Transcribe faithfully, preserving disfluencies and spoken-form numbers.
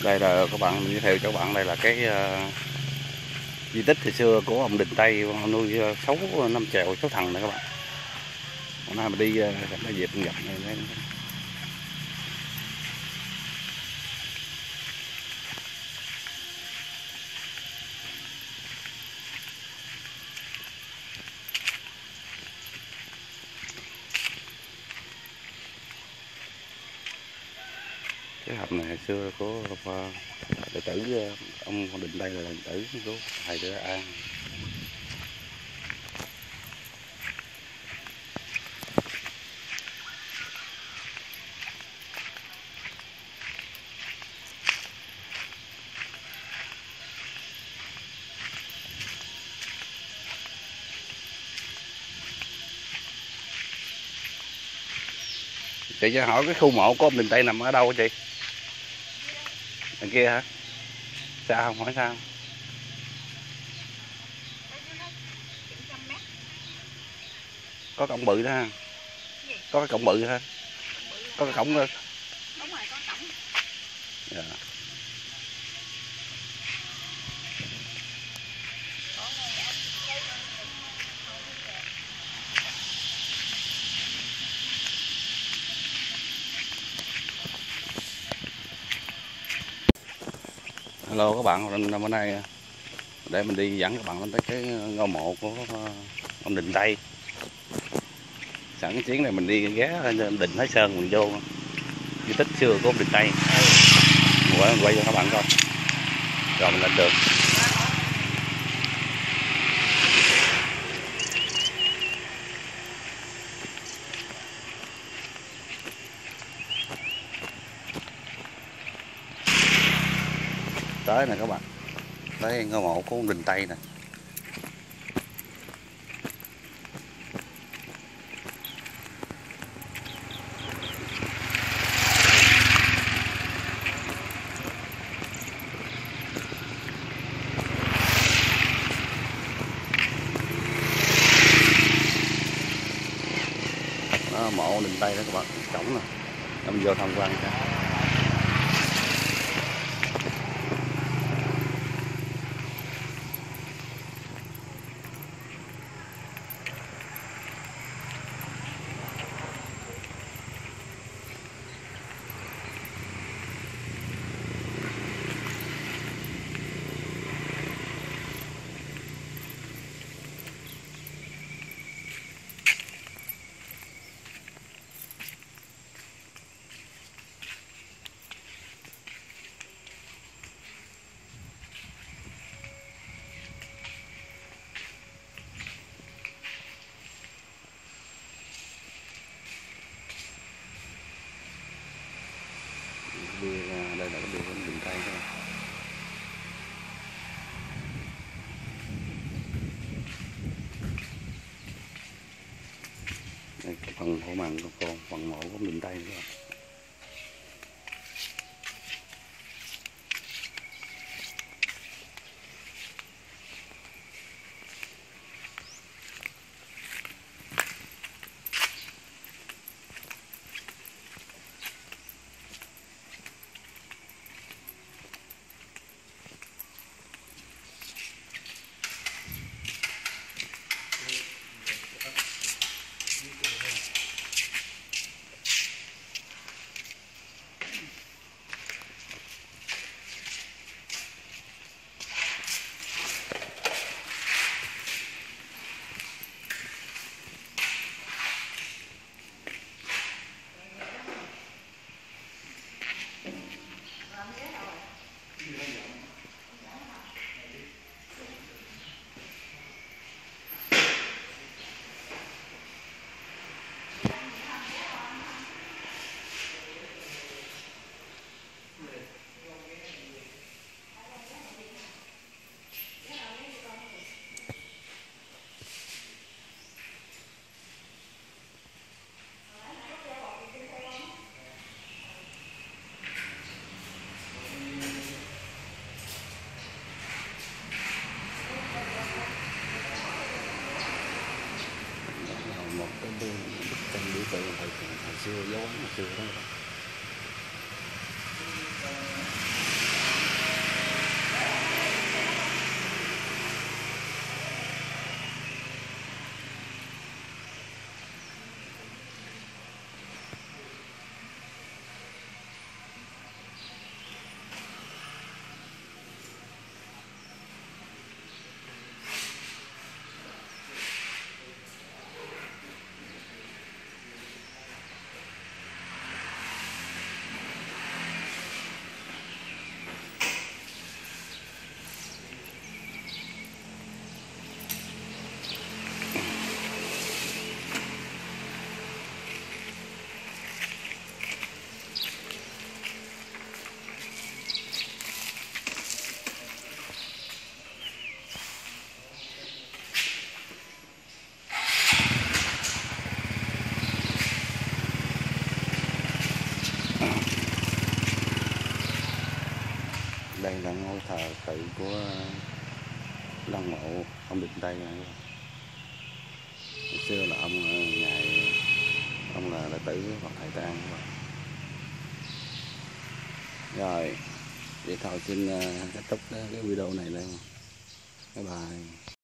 Đây là các bạn, mình giới thiệu cho các bạn, đây là cái uh, di tích thời xưa của ông Đình Tây nuôi sáu năm chèo sáu thằng này các bạn. Hôm nay mình đi uh, cái dịp gặp này. Cái hầm này hồi xưa của đệ tử ông Đình Tây, là đệ tử của thầy Đỡ An. Chị cho hỏi cái khu mộ của ông Đình Tây nằm ở đâu hả chị? Đằng kia hả? Xa không? Hỏi sao? Có cổng bự đó ha? Có cái cổng bự ha? Có cái cổng đó. Đúng rồi, có cổng. Dạ. Hello các bạn, hôm nay để mình đi dẫn các bạn lên tới cái ngôi mộ của ông Đình Tây. Sẵn cái chuyến này mình đi ghé Đình Thái Sơn, mình vô di tích xưa của ông Đình Tây. Mình quay cho các bạn coi rồi mình lên đường. Tới nè các bạn, tới ngôi mộ của ông Đình Tây nè. Đó, mộ Đình Tây đó các bạn, cổng nè, mình vô tham quan cho. Bia, đây là cái bia của Đình Tây thôi. Đây, cái phần hổ mặn của con, phần mộ của Đình Tây nữa. Một cái bức tranh biểu tượng hồi, hồi xưa, dấu ấn hồi xưa đó. Đây là ngôi thờ tự của lăng mộ ông Định Tây này. Hồi xưa là ông ngài ông là đệ tử Phật Thầy Tang. Rồi vậy thôi xin kết thúc cái video này đây. Bye bye.